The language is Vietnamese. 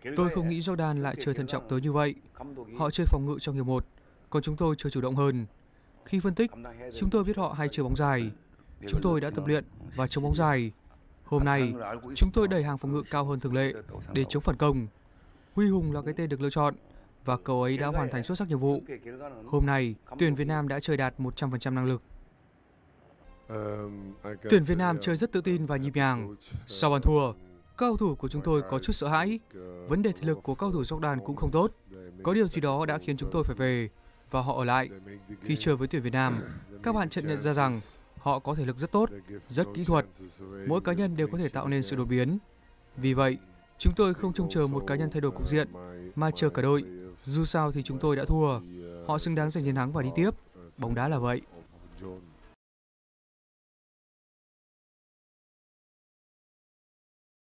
Tôi không nghĩ Jordan lại chơi thận trọng tới như vậy. Họ chơi phòng ngự trong hiệp 1, còn chúng tôi chơi chủ động hơn. Khi phân tích, chúng tôi biết họ hay chơi bóng dài. Chúng tôi đã tập luyện và chống bóng dài. Hôm nay, chúng tôi đẩy hàng phòng ngự cao hơn thường lệ để chống phản công. Huy Hùng là cái tên được lựa chọn và cậu ấy đã hoàn thành xuất sắc nhiệm vụ. Hôm nay, tuyển Việt Nam đã chơi đạt 100% năng lực. Tuyển Việt Nam chơi rất tự tin và nhịp nhàng. Sau bàn thua, các cầu thủ của chúng tôi có chút sợ hãi. Vấn đề thể lực của các cầu thủ Jordan cũng không tốt. Có điều gì đó đã khiến chúng tôi phải về và họ ở lại. Khi chơi với tuyển Việt Nam, các bạn chợt nhận ra rằng họ có thể lực rất tốt, rất kỹ thuật. Mỗi cá nhân đều có thể tạo nên sự đột biến. Vì vậy, chúng tôi không trông chờ một cá nhân thay đổi cục diện, mà chờ cả đội. Dù sao thì chúng tôi đã thua. Họ xứng đáng giành chiến thắng và đi tiếp. Bóng đá là vậy.